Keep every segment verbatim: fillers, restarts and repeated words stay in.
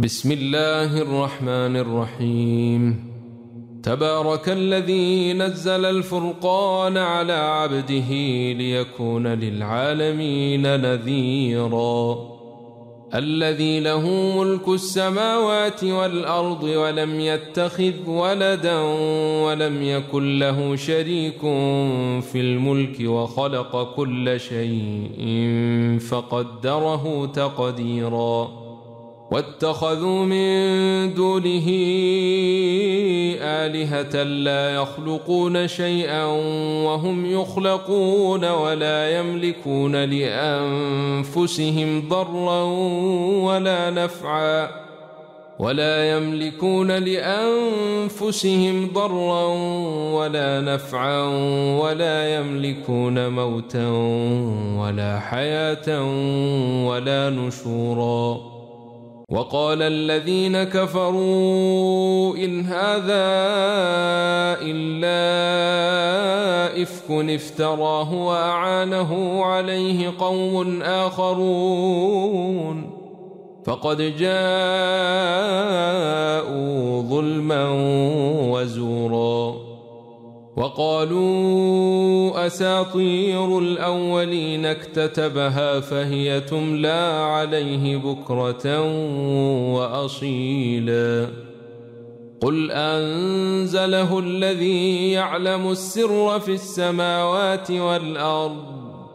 بسم الله الرحمن الرحيم. تبارك الذي نزل الفرقان على عبده ليكون للعالمين نذيرا. الذي له ملك السماوات والأرض ولم يتخذ ولدا ولم يكن له شريك في الملك وخلق كل شيء فقدره تقديرا. واتخذوا من دونه آلهة لا يخلقون شيئا وهم يخلقون ولا يملكون لأنفسهم ضرا ولا نفعا ولا يملكون لأنفسهم ضرا ولا نفعا ولا يملكون موتا ولا حياة ولا نشورا. وقال الذين كفروا إن هذا إلا إفك افتراه وأعانه عليه قوم آخرون فقد جاءوا ظلما وزورا. وقالوا أساطير الأولين اكتتبها فهي تملى عليه بكرة وأصيلا. قل أنزله الذي يعلم السر في السماوات والأرض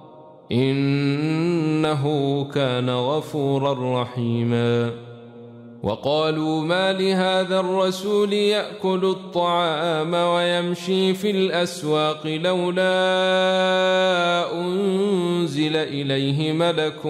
إنه كان غفورا رحيما. وقالوا ما لهذا الرسول يأكل الطعام ويمشي في الأسواق لولا أنزل إليه ملك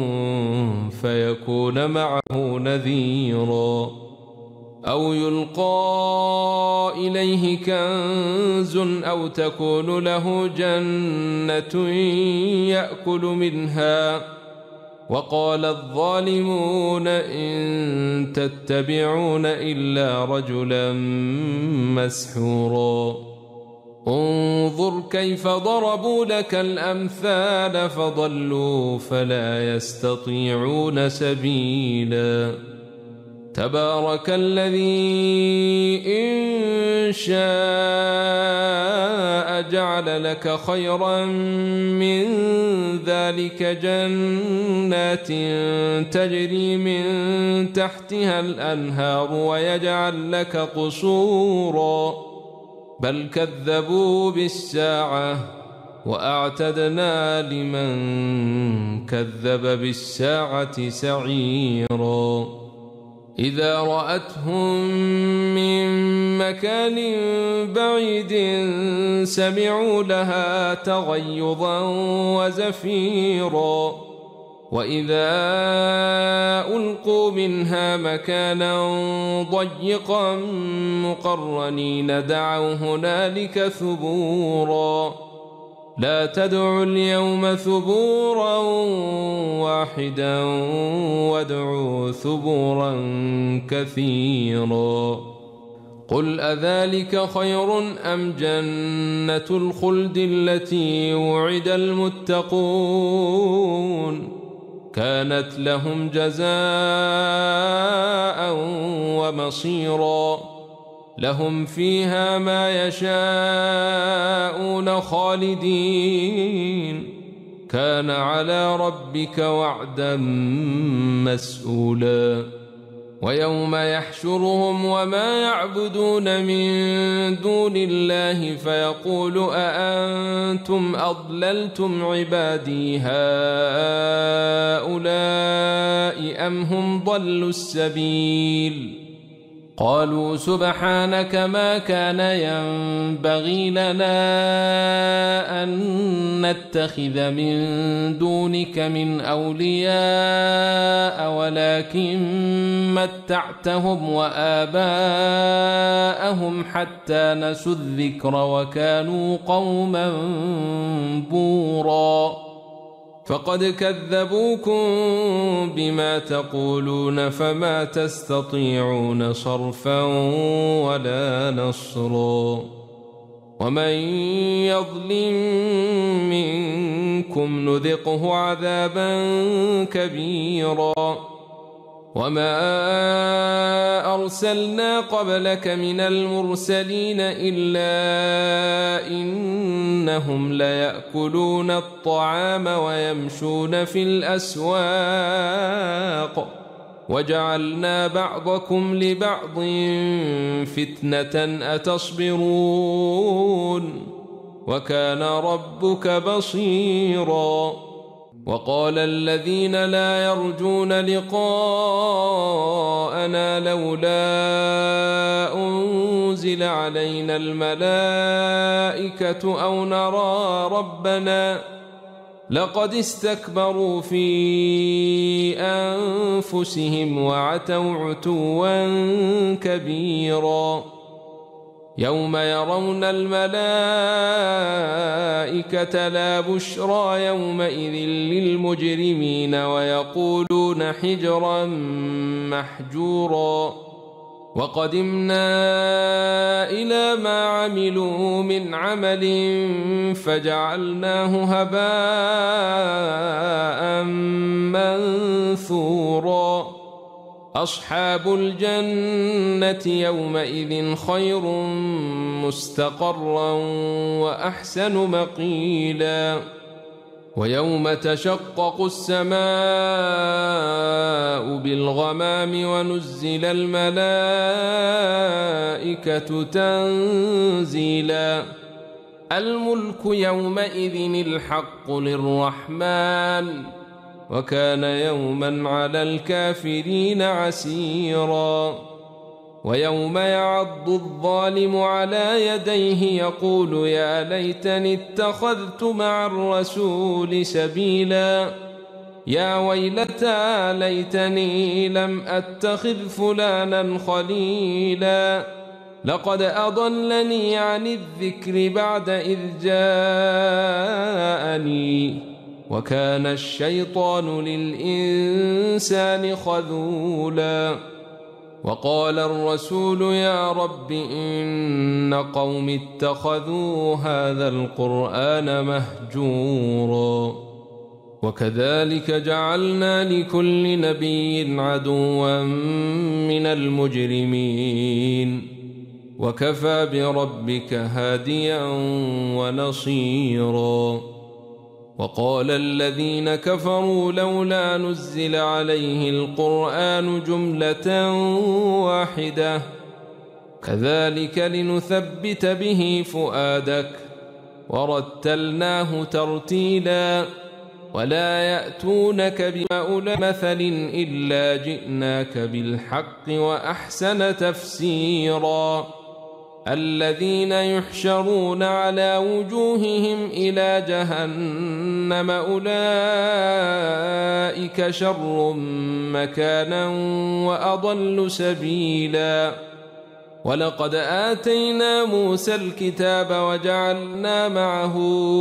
فيكون معه نذيرا أو يلقى إليه كنز أو تكون له جنة يأكل منها. وقال الظالمون إن تتبعون إلا رجلا مسحورا. انظر كيف ضربوا لك الأمثال فضلوا فلا يستطيعون سبيلا. تبارك الذي إن شاء جعل لك خيرا من ذلك جنات تجري من تحتها الأنهار ويجعل لك قصورا بل كذبوا بالساعة وأعتدنا لمن كذب بالساعة سعيرا. إذا رأتهم من مكان بعيد سمعوا لها تغيظا وزفيرا وإذا ألقوا منها مكانا ضيقا مقرنين دعوا هنالك ثبورا. لا تدعوا اليوم ثبورا واحدا وادعوا ثبورا كثيرا. قل أذلك خير أم جنة الخلد التي وعد المتقون كانت لهم جزاء ومصيرا. لهم فيها ما يشاءون خالدين كان على ربك وعدا مسئولا. ويوم يحشرهم وما يعبدون من دون الله فيقول أأنتم أضللتم عبادي هؤلاء أم هم ضلوا السبيل. قالوا سبحانك ما كان ينبغي لنا أن نتخذ من دونك من أولياء ولكن متعتهم وآباءهم حتى نسوا الذكر وكانوا قوما بورا. فقد كذبوكم بما تقولون فما تستطيعون صرفا ولا نصرا. ومن يظلم منكم نذقه عذابا كبيرا. وما أرسلنا قبلك من المرسلين إلا إنهم ليأكلون الطعام ويمشون في الأسواق وجعلنا بعضكم لبعض فتنة أتصبرون وكان ربك بصيرا. وقال الذين لا يرجون لقاءنا لولا أنزل علينا الملائكة أو نرى ربنا لقد استكبروا في أنفسهم وعتوا عتوا كبيرا. يوم يرون الملائكة لا بشرى يومئذ للمجرمين ويقولون حجرا محجورا. وقدمنا إلى ما عملوا من عمل فجعلناه هباء منثورا. أصحاب الجنة يومئذ خير مستقرا وأحسن مقيلا. ويوم تشقق السماء بالغمام ونزل الملائكة تنزيلا. الملك يومئذ الحق للرحمن وكان يوما على الكافرين عسيرا. ويوم يعض الظالم على يديه يقول يا ليتني اتخذت مع الرسول سبيلا. يا ويلتى ليتني لم أتخذ فلانا خليلا لقد أضلني عن الذكر بعد إذ جاءني وكان الشيطان للإنسان خذولا. وقال الرسول يا رب إن قوم اتخذوا هذا القرآن مهجورا. وكذلك جعلنا لكل نبي عدوا من المجرمين وكفى بربك هاديا ونصيرا. وقال الذين كفروا لولا نزل عليه القرآن جملة واحدة كذلك لنثبت به فؤادك ورتلناه ترتيلا. ولا يأتونك بمثل مثل إلا جئناك بالحق وأحسن تفسيرا. الذين يحشرون على وجوههم إلى جهنم أولئك شر مكانا وأضل سبيلا. ولقد آتينا موسى الكتاب وجعلنا معه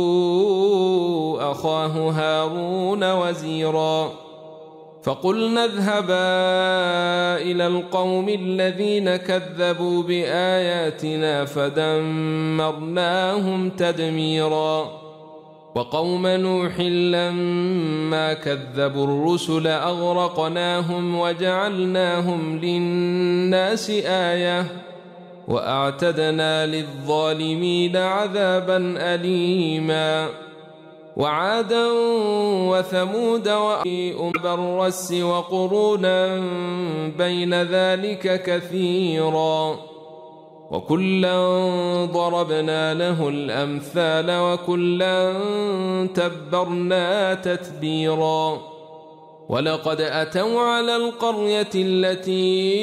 أخاه هارون وزيرا. فقلنا اذهبا إلى القوم الذين كذبوا بآياتنا فدمرناهم تدميرا. وقوم نوح لما كذبوا الرسل أغرقناهم وجعلناهم للناس آية وأعتدنا للظالمين عذابا أليما. وعادا وثمود وبرس وقرونا بين ذلك كثيرا وكلا ضربنا له الأمثال وكلا تبرنا تتبيرا. ولقد أتوا على القرية التي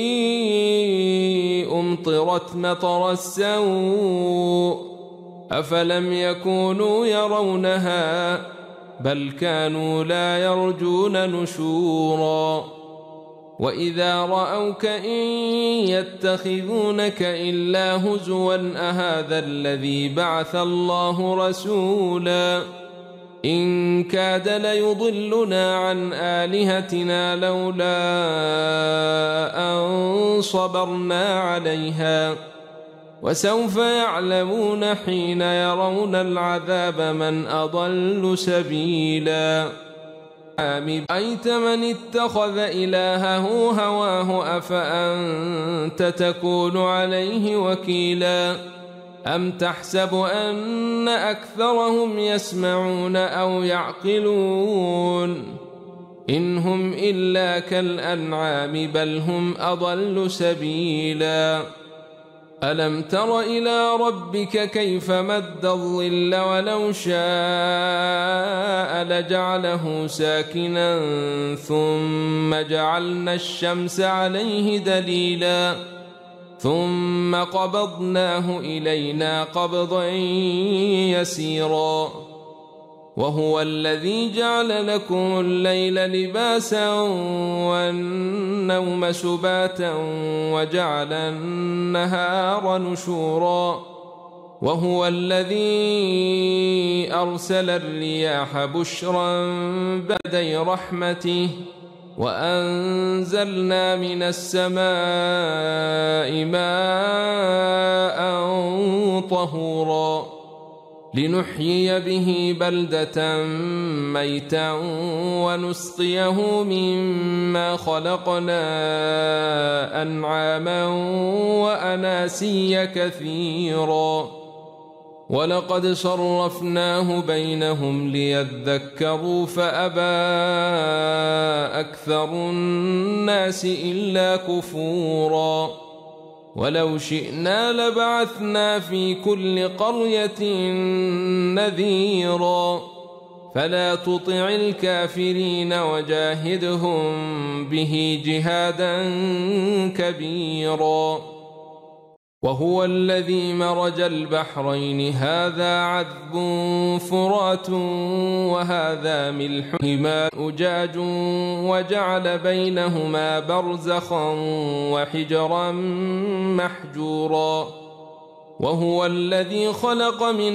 أمطرت مطر السوء أفلم يكونوا يرونها بل كانوا لا يرجون نشورا. وإذا رأوك إن يتخذونك إلا هزوا أهذا الذي بعث الله رسولا إن كاد ليضلنا عن آلهتنا لولا أن صبرنا عليها وسوف يعلمون حين يرون العذاب من أضل سبيلا. الأنعام أيت من اتخذ إلهه هواه أفأنت تكون عليه وكيلا أم تحسب أن أكثرهم يسمعون أو يعقلون إن هم إلا كالأنعام بل هم أضل سبيلا ألم تر إلى ربك كيف مد الظل ولو شاء لجعله ساكنا ثم جعلنا الشمس عليه دليلا ثم قبضناه إلينا قبضا يسيرا وهو الذي جعل لكم الليل لباسا والنوم سباتا وجعل النهار نشورا وهو الذي أرسل الرياح بشرا بين رحمته وأنزلنا من السماء ماء طهورا لنحيي به بلدة ميتا ونسقيه مما خلقنا أنعاما وأناسيا كثيرا ولقد صرفناه بينهم ليذكروا فأبى أكثر الناس إلا كفورا ولو شئنا لبعثنا في كل قرية نذيرا فلا تطع الكافرين وجاهدهم به جهادا كبيرا وهو الذي مرج البحرين هذا عذب فرات وهذا ملح ماء أجاج وجعل بينهما برزخا وحجرا محجورا وهو الذي خلق من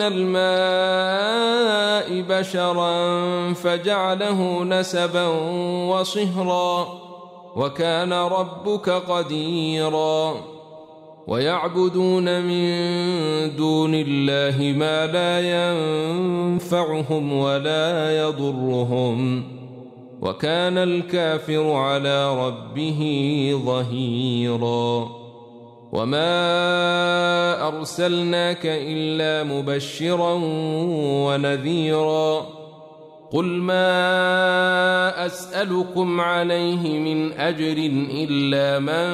الماء بشرا فجعله نسبا وصهرا وكان ربك قديرا ويعبدون من دون الله ما لا ينفعهم ولا يضرهم وكان الكافر على ربه ظهيرا وما أرسلناك إلا مبشرا ونذيرا قل ما أسألكم عليه من أجر إلا من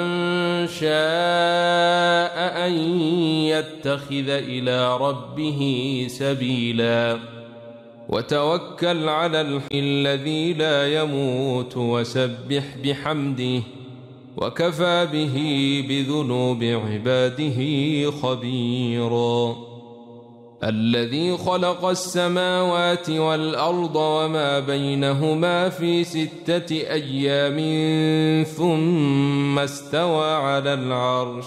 شاء أن يتخذ إلى ربه سبيلا وتوكل على الحي الذي لا يموت وسبح بحمده وكفى به بذنوب عباده خبيرا الذي خلق السماوات والأرض وما بينهما في ستة أيام ثم استوى على العرش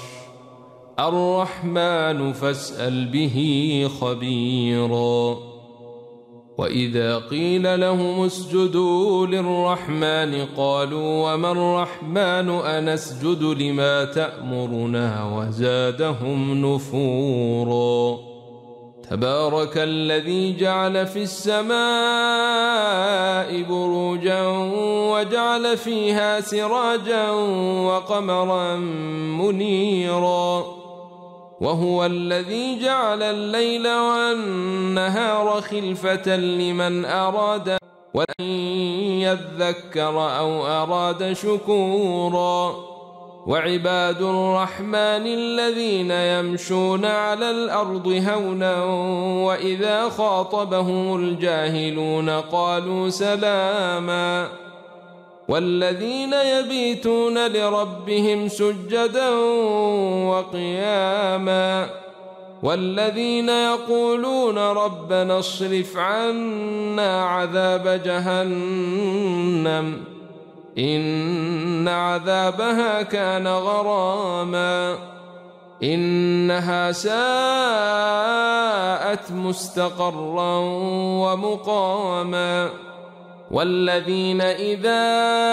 الرحمن فاسأل به خبيرا وإذا قيل لهم اسجدوا للرحمن قالوا وما الرحمن أنسجد لما تأمرنا وزادهم نفورا تبارك الذي جعل في السماء بروجا وجعل فيها سراجا وقمرا منيرا وهو الذي جعل الليل والنهار خلفة لمن أراد وأن يذكر أو أراد شكورا وعباد الرحمن الذين يمشون على الأرض هونا وإذا خاطبهم الجاهلون قالوا سلاما والذين يبيتون لربهم سجدا وقياما والذين يقولون ربنا اصرف عنا عذاب جهنم إن عذابها كان غراما إنها ساءت مستقرا ومقاما والذين إذا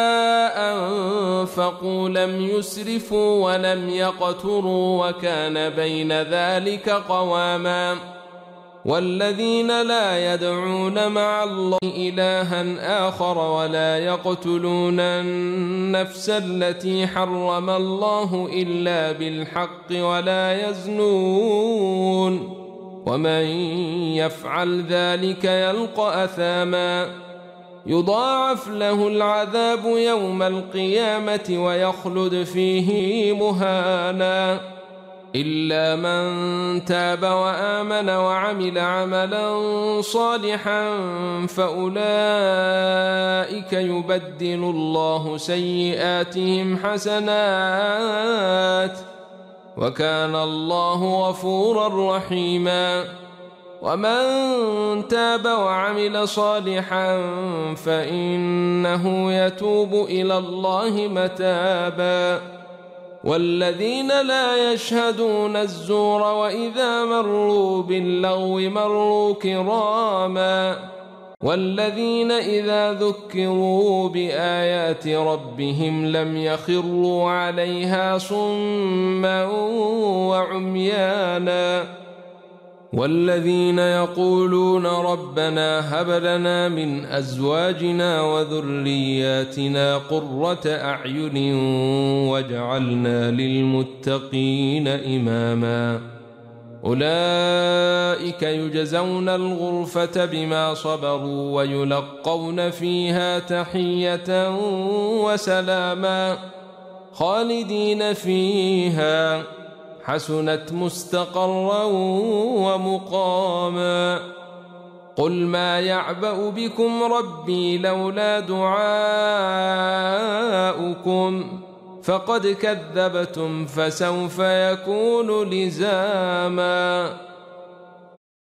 أنفقوا لم يسرفوا ولم يقتروا وكان بين ذلك قواما والذين لا يدعون مع الله إلها آخر ولا يقتلون النفس التي حرم الله إلا بالحق ولا يزنون ومن يفعل ذلك يلقى أثاما يضاعف له العذاب يوم القيامة ويخلد فيه مهانا إلا من تاب وآمن وعمل عملا صالحا فأولئك يبدل الله سيئاتهم حسنات وكان الله غفورا رحيما ومن تاب وعمل صالحا فإنه يتوب إلى الله متابا والذين لا يشهدون الزور وإذا مروا باللغو مروا كراما والذين إذا ذكروا بآيات ربهم لم يخروا عليها صما وعميانا والذين يقولون ربنا هب لنا من أزواجنا وذرياتنا قرة أعين واجعلنا للمتقين إماما أولئك يجزون الغرفة بما صبروا ويلقون فيها تحية وسلاما خالدين فيها حسنت مستقرا ومقاما قل ما يعبأ بكم ربي لولا دعاؤكم فقد كذبتم فسوف يكون لزاما